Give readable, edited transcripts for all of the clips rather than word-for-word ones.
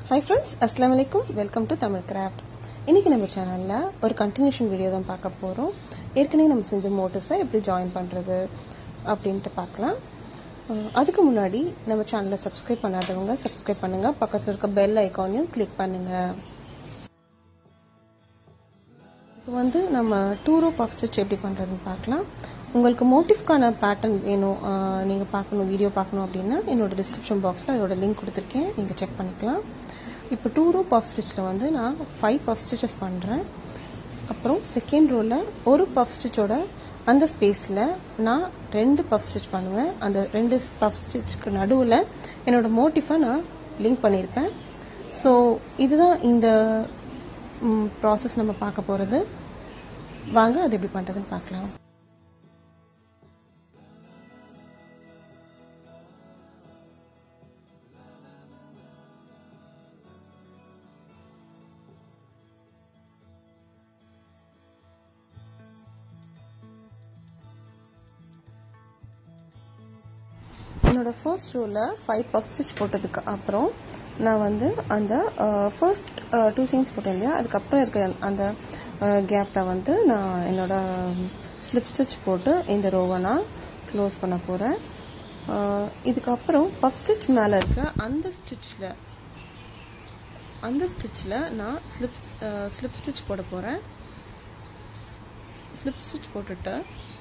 Hi friends, Assalamu alaikum. Welcome to Tamil Craft. இன்னைக்கு நம்ம சேனல்ல ஒரு கண்டினியூஷன் வீடியோ தான் பார்க்க போறோம். ஏற்கனவே நம்ம செஞ்ச மோட்டிவ்ஸை எப்படி ஜாயின் பண்றது அப்படின்ட்டு பார்க்கலாம். அதுக்கு முன்னாடி நம்ம சேனலை சப்ஸ்கிரைப் பண்ணாதவங்க சப்ஸ்கிரைப் பண்ணுங்க. பக்கத்துல இருக்க பெல் ஐகானையும் கிளிக் பண்ணுங்க. இப்போ வந்து நம்ம 2 row puff stitch எப்படி பண்றதுன்னு பார்க்கலாம். உங்களுக்கு மோட்டிவ்க்கான பேட்டர்ன் வேணும், நீங்க பார்க்கணும், வீடியோ பார்க்கணும் அப்படின்னா என்னோட டிஸ்கிரிப்ஷன் பாக்ஸ்ல அதோட லிங்க் கொடுத்துருக்கேன், நீங்க செக் பண்ணிக்கலாம். இப்போ 2 row puff stitchல வந்து நான் 5 puff stitches பண்றேன். அப்புறம் செகண்ட் ரோல ஒரு puff stitchோட அந்த ஸ்பேஸ்ல நான் 2 puff stitch பண்ணுவேன். அந்த 2 puff stitchக்கு நடுவுல என்னோட மோட்டிஃபை நான் லிங்க் பண்ணியிருப்பேன். ஸோ இதுதான் இந்த ப்ராசஸ் நம்ம பார்க்க போறது. வாங்க அது எப்படி பண்றதுன்னு பார்க்கலாம். என்னோட ஃபர்ஸ்ட் ரோல 5 puff stitch போட்டதுக்கு அப்புறம் நான் வந்து அந்த ஃபர்ஸ்ட் 2 செயின்ஸ் போட்டேன் இல்லையா, அதுக்கப்புறம் இருக்க அந்த கேப்ல வந்து நான் என்னோட ஸ்லிப் ஸ்டிச் போட்டு இந்த ரோவை நான் க்ளோஸ் பண்ண போறேன். இதுக்கப்புறம் பஃப் ஸ்டிச் மேல இருக்க அந்த ஸ்டிச்ல நான் ஸ்லிப் ஸ்டிச் போட போறேன். ஸ்லிப் ஸ்டிச் போட்டுட்டு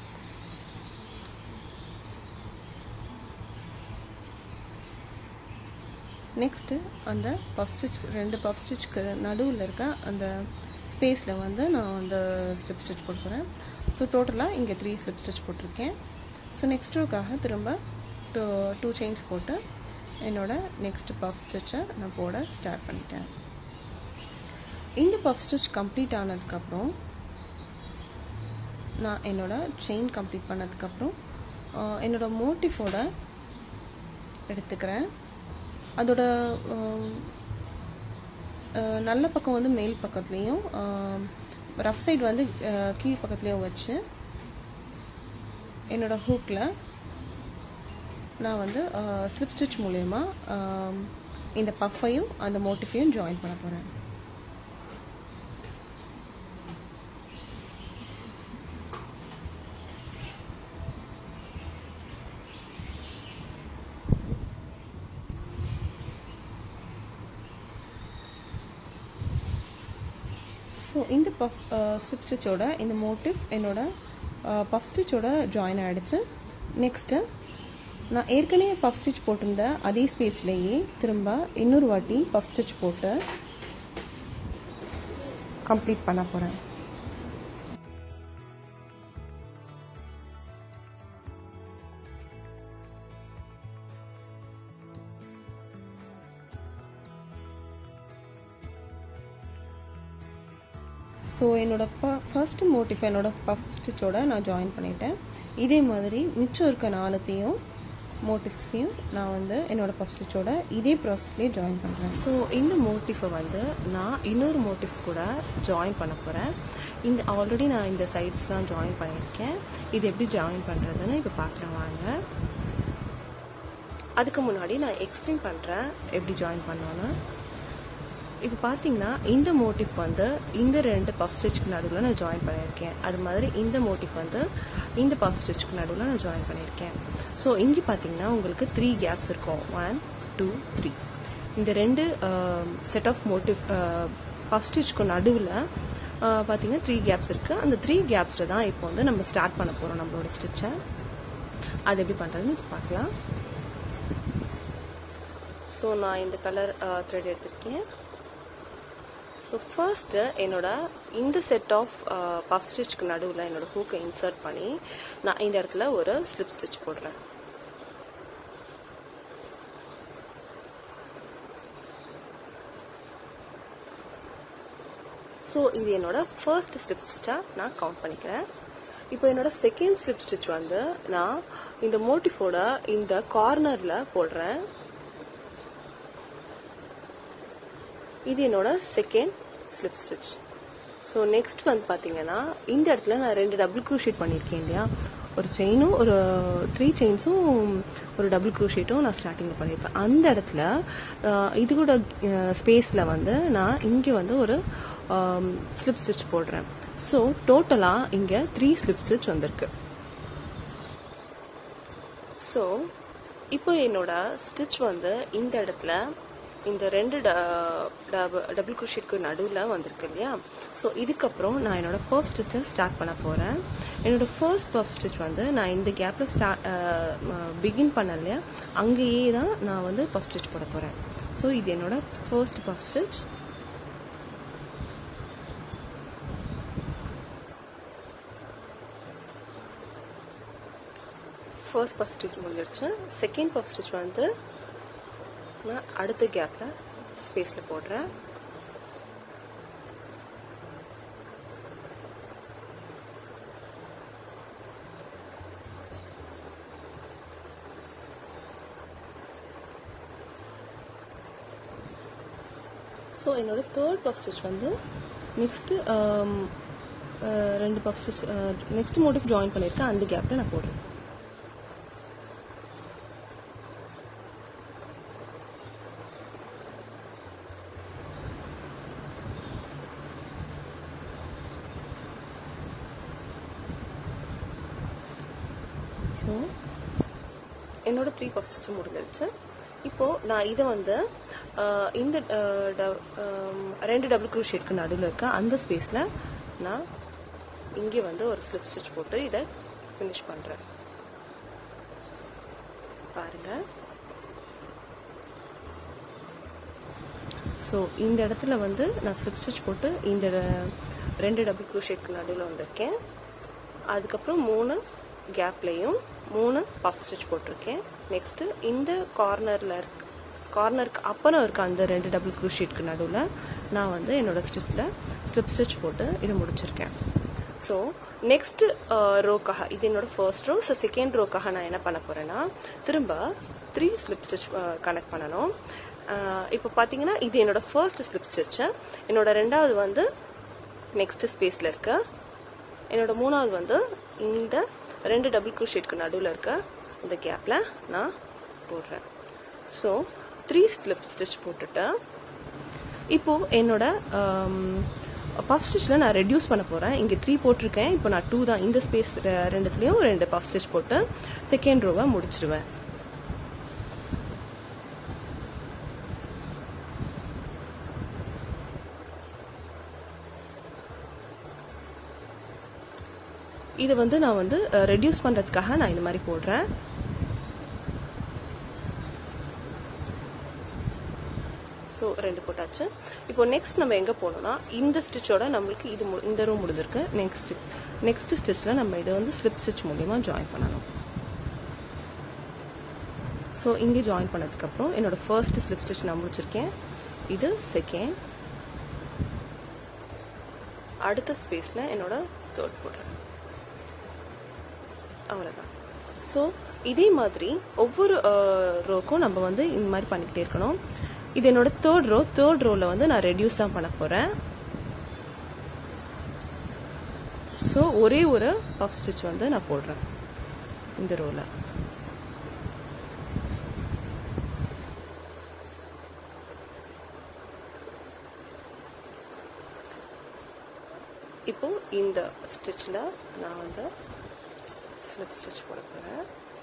நெக்ஸ்ட் அந்த பஃப் ஸ்டிச் 2 பஃப் ஸ்டிச்க்கு நடுவில் இருக்க அந்த ஸ்பேஸில் வந்து நான் அந்த ஸ்லிப் ஸ்டிச் போட்டு போகிறேன். ஸோ டோட்டலாக இங்கே 3 ஸ்லிப் ஸ்டிச் போட்டிருக்கேன். ஸோ நெக்ஸ்ட் ரோக்காக திரும்ப 2 செயின்ஸ் போட்டு என்னோட நெக்ஸ்ட் பஃப் ஸ்டிச்சை நான் போட ஸ்டார்ட் பண்ணிட்டேன். இந்த பஃப் ஸ்டிச் கம்ப்ளீட் ஆனதுக்கப்புறம் நான் என்னோட செயின் கம்ப்ளீட் பண்ணதுக்கப்புறம் என்னோட மோட்டிஃபோட எடுத்துக்கிறேன். அதோட நல்ல பக்கம் வந்து மேல் பக்கத்துலேயும் ரஃப் சைடு வந்து கீழ் பக்கத்துலேயும் வச்சு என்னோட ஹூக்கில் நான் வந்து ஸ்லிப் ஸ்டிச் மூலயமா இந்த பஃப்பையும் அந்த மோட்டிஃபையும் ஜாயின் பண்ண போகிறேன். ஸோ இந்த ஸ்லிப் ஸ்டிச்சோட இந்த மோட்டிவ் என்னோட பஃப் ஸ்டிச்சோட ஜாயின் ஆகிடுச்சு. நெக்ஸ்ட்டு நான் ஏற்கனவே பஃப் ஸ்டிச் போட்டிருந்த அதே ஸ்பேஸ்லேயே திரும்ப இன்னொரு வாட்டி பஃப் ஸ்டிச் போட்டு கம்ப்ளீட் பண்ண போகிறேன். ஸோ என்னோட ஃபர்ஸ்ட் மோட்டிஃப் என்னோட பஃப் ஸ்டிச்சோட நான் ஜாயின் பண்ணிட்டேன். இதே மாதிரி மிச்சம் இருக்க 4 மோட்டிவ்ஸையும் நான் வந்து என்னோட பஃப் ஸ்டிச்சோட இதே ப்ராசஸ்லேயே ஜாயின் பண்ணுறேன். ஸோ இந்த மோட்டிஃபை வந்து நான் இன்னொரு மோட்டிவ் கூட ஜாயின் பண்ண போகிறேன். ஆல்ரெடி நான் இந்த சைட்ஸ்லாம் ஜாயின் பண்ணியிருக்கேன். இது எப்படி ஜாயின் பண்ணுறதுன்னு இப்போ பார்க்கலாம் வாங்க. அதுக்கு முன்னாடி நான் எக்ஸ்பிளைன் பண்ணுறேன் எப்படி ஜாயின் பண்ணோன்னு. இப்போ பார்த்தீங்கன்னா இந்த மோட்டிவ் வந்து இந்த 2 பஃப் ஸ்டிச்சுக்கு நடுவில் நான் ஜாயின் பண்ணியிருக்கேன். அது மாதிரி இந்த மோட்டிவ் வந்து இந்த பஃப் ஸ்டிச்சுக்கு நடுவில் நான் ஜாயின் பண்ணியிருக்கேன். ஸோ இங்கே பார்த்தீங்கன்னா உங்களுக்கு 3 கேப்ஸ் இருக்கும். 1 2 3. இந்த 2 செட் ஆஃப் மோட்டிவ் பஃப் ஸ்டிச்சுக்கு நடுவில் பார்த்தீங்கன்னா 3 கேப்ஸ் இருக்குது. அந்த 3 கேப்ஸில் தான் இப்போ வந்து நம்ம ஸ்டார்ட் பண்ண போகிறோம் நம்மளோட ஸ்டிச்சை. அது எப்படி பண்ணுறதுன்னு இப்போ பார்க்கலாம். ஸோ நான் இந்த கலர் த்ரெட் எடுத்திருக்கேன். ஸோ ஃபர்ஸ்ட்டு என்னோட இந்த செட் ஆஃப் பஃப் ஸ்டிச்சுக்கு நடுவில் என்னோட ஹூக்கை இன்சர்ட் பண்ணி நான் இந்த இடத்துல ஒரு ஸ்லிப் ஸ்டிச் போடுறேன். ஸோ இது என்னோட ஃபர்ஸ்ட் ஸ்லிப் ஸ்டிச்சாக நான் கவுண்ட் பண்ணிக்கிறேன். இப்போ என்னோட செகண்ட் ஸ்லிப் ஸ்டிச் வந்து நான் இந்த மோட்டிஃபோட இந்த கார்னரில் போடுறேன். இது என்னோட second slip stitch. So next வந்து பார்த்தீங்கன்னா இந்த இடத்துல நான் 2 டபுள் க்ரூஷீட் பண்ணியிருக்கேன் இல்லையா, ஒரு செயினும் ஒரு 3 செயின்ஸும் ஒரு டபுள் க்ரோஷேட்டும் நான் ஸ்டார்டிங்கில் பண்ணியிருப்பேன். அந்த இடத்துல இது கூட ஸ்பேஸில் வந்து நான் இங்கே வந்து ஒரு ஸ்லிப் ஸ்டிச் போடுறேன். ஸோ டோட்டலாக இங்கே 3 ஸ்லிப் ஸ்டிச் வந்திருக்கு. ஸோ இப்போ என்னோட ஸ்டிச் வந்து இந்த இடத்துல இந்த 2 டபுள் க்ரோஷேட்க்கு நடுவில் வந்திருக்கு இல்லையா. ஸோ இதுக்கப்புறம் நான் என்னோட பர்ஃப் ஸ்டிச்சை ஸ்டார்ட் பண்ண போகிறேன். என்னோடய ஃபர்ஸ்ட் பர்ஃப் ஸ்டிச் வந்து நான் இந்த கேப்பில் பிகின் பண்ண இல்லையா, அங்கேயே தான் நான் வந்து பர்ஃப் ஸ்டிச் போட போகிறேன். ஸோ இது என்னோட ஃபர்ஸ்ட் பர்ஃப் ஸ்டிச். ஃபர்ஸ்ட் பஃப் ஸ்டிச் முடிஞ்சிருச்சு. செகண்ட் பஃப் ஸ்டிச் வந்து நான் அடுத்த கேப்பில் ஸ்பேஸில் போடுறேன். ஸோ என்னோட தேர்ட் பஃப் ஸ்டிச் வந்து next 2 puff stitch next motif join பண்ணியிருக்கேன், அந்த கேப்பில் நான் போடுறேன். ஸோ என்னோட 3 பஃப் ஸ்டிச் முடிஞ்சிருச்சு. இப்போது நான் இதை வந்து இந்த 2 டபுள் க்ரோஷேட்க்கு நடுவில் இருக்க அந்த ஸ்பேஸில் நான் இங்கே வந்து ஒரு ஸ்லிப் ஸ்டிச் போட்டு இதை ஃபினிஷ் பண்ணுறேன். பாருங்கள். ஸோ இந்த இடத்துல வந்து நான் ஸ்லிப் ஸ்டிச் போட்டு இந்த 2 டபுள் க்ரோஷேட்க்கு நடுவில் வந்திருக்கேன். அதுக்கப்புறம் 3 கேப்லேயும் 3 பஃப் ஸ்டிச் போட்டிருக்கேன். நெக்ஸ்ட்டு இந்த கார்னருக்கு அப்புறம் இருக்க அந்த 2 டபுள் க்ரோஷேட்க்கு நடுவில் நான் வந்து என்னோடய ஸ்டிச்சில் ஸ்லிப் ஸ்டிச் போட்டு இதை முடிச்சிருக்கேன். ஸோ நெக்ஸ்ட் ரோக்காக இது என்னோடய ஃபர்ஸ்ட் ரோ. ஸோ செகண்ட் ரோக்காக நான் என்ன பண்ண போகிறேன்னா திரும்ப 3 ஸ்லிப் ஸ்டிச் கனெக்ட் பண்ணணும். இப்போ பார்த்தீங்கன்னா இது என்னோடய ஃபர்ஸ்ட் ஸ்லிப் ஸ்டிச்சு. என்னோடய ரெண்டாவது வந்து நெக்ஸ்ட்டு ஸ்பேஸில் இருக்க. என்னோடய மூணாவது வந்து இந்த 2 டபுள் க்ரோஷேட்க்கு நடுவில் இருக்க இந்த கேப்பில் நான் போடுறேன். ஸோ 3 ஸ்லிப் ஸ்டிச் போட்டுட்டு இப்போது என்னோட பஃப் ஸ்டிச்சில் நான் ரெடியூஸ் பண்ண போகிறேன். இங்கே 3 போட்டிருக்கேன், இப்போ நான் 2 தான். இந்த ஸ்பேஸ் ரெண்டுத்துலேயும் 2 பஃப் ஸ்டிச் போட்டு செகண்ட் ரோவை முடிச்சிடுவேன். இது வந்து நான் வந்து ரெடியூஸ் பண்ணுறதுக்காக நான் இந்த மாதிரி போடுறேன். ஸோ 2 போட்டாச்சு. இப்போ நெக்ஸ்ட் நம்ம எங்கே போகணும்னா இந்த ஸ்டிச்சோட நம்மளுக்கு இது இந்த ரோ முடிஞ்சிருக்கு. நெக்ஸ்ட் ஸ்டிச்சில் நம்ம இதை வந்து ஸ்லிப் ஸ்டிச் மூலிமா ஜாயின் பண்ணணும். ஸோ இங்கே ஜாயின் பண்ணதுக்கப்புறம் என்னோடய ஃபர்ஸ்ட் ஸ்லிப் ஸ்டிச் நான் முடிச்சிருக்கேன். இது செகண்ட். அடுத்த ஸ்பேஸில் என்னோட தேர்ட் போடுறேன். அவ்வளோதான். ஸோ இதே மாதிரி ஒவ்வொரு ரோக்கும் நம்ம வந்து இந்த மாதிரி பண்ணிக்கிட்டே இருக்கணும். இது என்னோட தேர்ட் ரோவில் வந்து நான் ரெடியூஸ் தான் பண்ண போகிறேன். ஸோ ஒரே ஒரு பஃப் ஸ்டிச் வந்து நான் போடுறேன் இந்த ரோவில். இப்போ இந்த ஸ்டிச்சில் நான் வந்து ஸ்லிப் ஸ்டிச் போட போகிறேன்.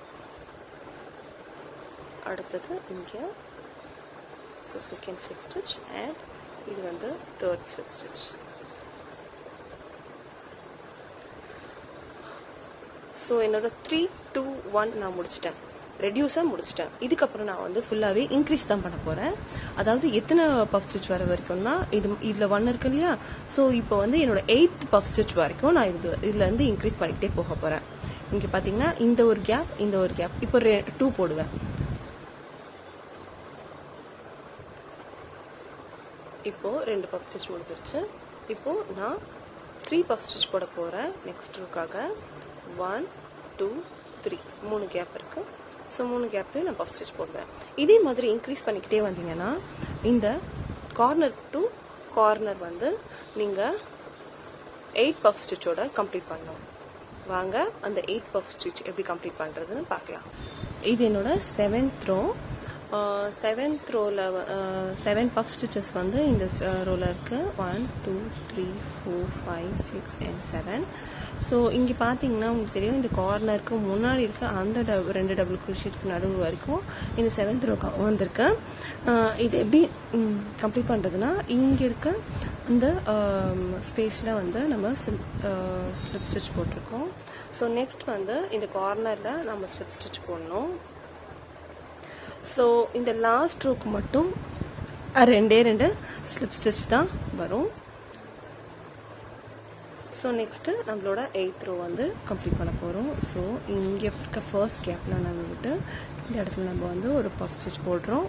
அடுத்தது இங்கே so second slip stitch and இது வந்து தேர்ட் ஸ்லிப் ஸ்டிச். ஸோ என்னோட 3, 2, 1 நான் முடிச்சிட்டேன். ரெடியூஸாக முடிச்சிட்டேன். இதுக்கப்புறம் நான் வந்து ஃபுல்லாகவே இன்க்ரீஸ் தான் பண்ண போகிறேன். அதாவது எத்தனை பஃப் ஸ்டிச் வர வரைக்கும்னா இதில் 1 இருக்கு இல்லையா. ஸோ இப்போ வந்து என்னோட 8th பஃப் ஸ்டிச் வரைக்கும் நான் இதுலேருந்து இன்க்ரீஸ் பண்ணிக்கிட்டே போக போகிறேன். இங்கே பார்த்தீங்கன்னா இந்த ஒரு கேப் இப்போ 2 போடுவேன். இப்போது 2 பஃப் ஸ்டிச் முடிஞ்சிருச்சு. இப்போது நான் 3 பஃப் ஸ்டிச் போட போகிறேன் நெக்ஸ்ட் ரோக்காக. 1, 2, 3 3 கேப் இருக்குது. ஸோ 3 கேப்லேயும் நான் பஃப் ஸ்டிச் போடுவேன். இதே மாதிரி இன்க்ரீஸ் பண்ணிக்கிட்டே வந்தீங்கன்னா இந்த கார்னர் டு கார்னர் வந்து நீங்கள் 8 பஃப் ஸ்டிச்சோட கம்ப்ளீட் பண்ணணும். வாங்க அந்த 8 பஃப் ஸ்டிச் எப்படி கம்ப்ளீட் பண்ணுறதுன்னு பார்க்கலாம். இது என்னோட 7th row. 7th ரோவில் 7 puff stitches வந்து இந்த ரோவில் இருக்குது. 1 2 3 4 5 6 and 7. ஸோ இங்கே பார்த்தீங்கன்னா உங்களுக்கு தெரியும், இந்த கார்னருக்கு முன்னாடி இருக்க அந்த 2 டபுள் குரோஷேட்க்கு நடுவு வரைக்கும் இந்த 7th ரோ வந்திருக்கு. இது எப்படி கம்ப்ளீட் பண்ணுறதுன்னா, இங்கே இருக்க இந்த ஸ்பேஸில் வந்து நம்ம ஸ்லிப் ஸ்டிச் போட்டிருக்கோம். ஸோ நெக்ஸ்ட் வந்து இந்த கார்னரில் நம்ம ஸ்லிப் ஸ்டிச் போடணும். ஸோ இந்த லாஸ்ட் ரோக்கு மட்டும் 2 ஸ்லிப் ஸ்டிச் தான் வரும். ஸோ நெக்ஸ்ட்டு நம்மளோட 8th ரோ வந்து கம்ப்ளீட் பண்ண போகிறோம். ஸோ இங்கே இருக்க ஃபர்ஸ்ட் கேப்லாம் நம்ம விட்டு இந்த இடத்துல நம்ம வந்து ஒரு பஃப் ஸ்டிச் போடுறோம்.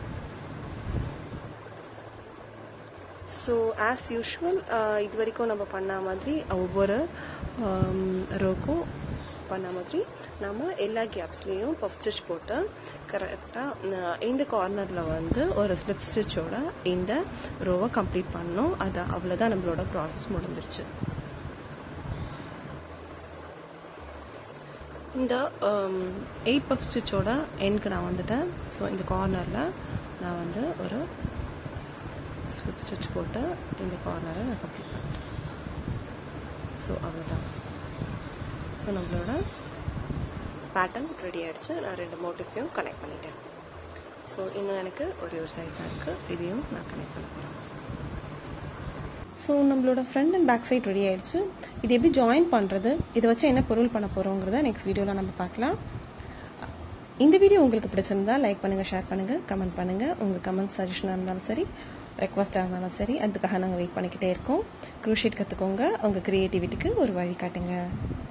ஸோ ஆஸ் யூஷுவல் இது வரைக்கும் நம்ம பண்ண மாதிரி ஒவ்வொரு ரோக்கும் பண்ண மாதிரி நம்ம எல்லா கேப்ஸ்லேயும் பஃப் ஸ்டிச் போட்டு கரெக்டாக இந்த கார்னரில் வந்து ஒரு ஸ்லிப் ஸ்டிச்சோட இந்த ரோவை கம்ப்ளீட் பண்ணணும். அது அவ்வளோதான், நம்மளோட ப்ராசஸ் முடிஞ்சிருச்சு. இந்த 8 பஃப் ஸ்டிச்சோட எண்ட்க்கு நான் வந்துட்டேன். ஸோ இந்த கார்னரில் நான் வந்து ஒரு ஸ்லிப் ஸ்டிச் போட்டு இந்த கார்னரை நான் கம்ப்ளீட் பண்ணிட்டேன். ஸோ அவ்வளோதான். ஸோ நம்மளோட பேட்டர்ன் ரெடி ஆகிடுச்சு. நான் 2 மோட்டிஃபையும் கனெக்ட் பண்ணிட்டேன். ஸோ இன்னும் எனக்கு ஒரு சைடு தான் இருக்குது, இதையும் நான் கனெக்ட் பண்ண போகிறேன். ஸோ நம்மளோட front and back side ready ஆகிடுச்சு. இது எப்படி ஜாயின் பண்ணுறது, இதை வச்சு என்ன பொருள் பண்ண போகிறோங்கிறத நெக்ஸ்ட் வீடியோவில் நம்ம பார்க்கலாம். இந்த வீடியோ உங்களுக்கு பிடிச்சிருந்தா லைக் பண்ணுங்கள், ஷேர் பண்ணுங்கள், கமெண்ட் பண்ணுங்கள். உங்கள் கமெண்ட் சஜஷனாக இருந்தாலும் சரி, ரெக்வஸ்ட்டாக இருந்தாலும் சரி, அதுக்காக நாங்கள் வெயிட் பண்ணிக்கிட்டே இருக்கோம். க்ரூஷேட் கற்றுக்கோங்க, உங்கள் க்ரியேட்டிவிட்டிக்கு ஒரு வழி காட்டுங்க.